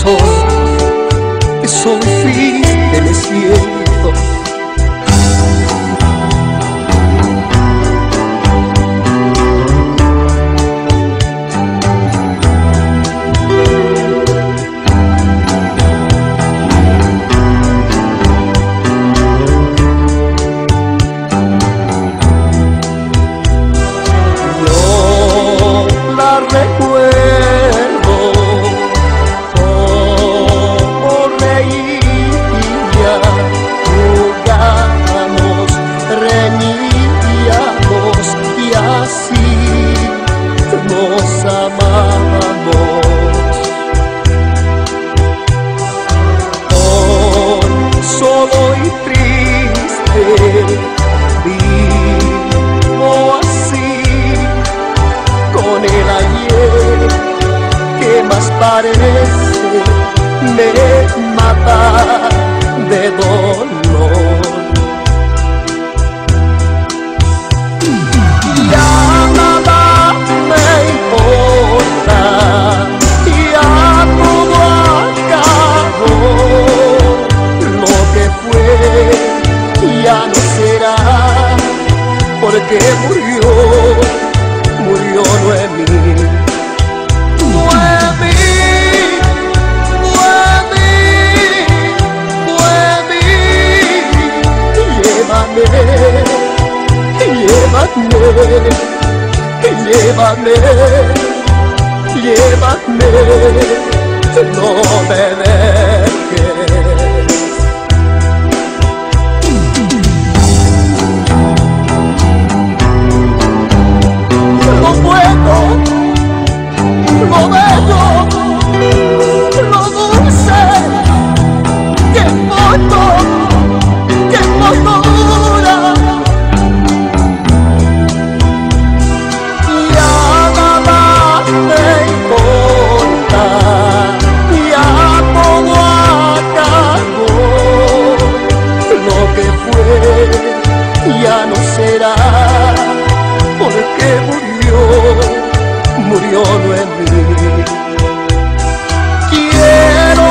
que soy triste me siento. Recuerdo cómo reía, jugábamos, reñíamos y así nos amábamos. Hoy solo y triste vivo así, con el ayer que más parece me mata de dolor. Ya nada me importa, ya todo acabó. Lo que fue ya no será, porque murió Noemí. Llévame, no me dejes. Lo bueno, lo bello, lo dulce, que poco dura. Ya nada me importa, ya todo acabó. Lo que fue ya no será, porque murió Noemí. Quiero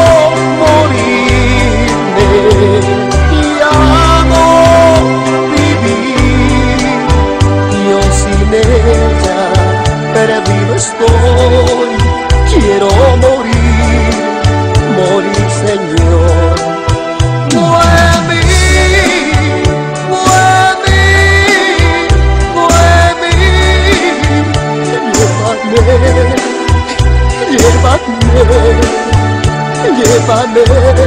morirme, ya no vivir. Yo sin ella perdido estoy. Quiero morir, Señor.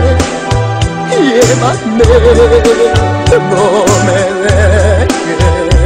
Llévame, no me dejes.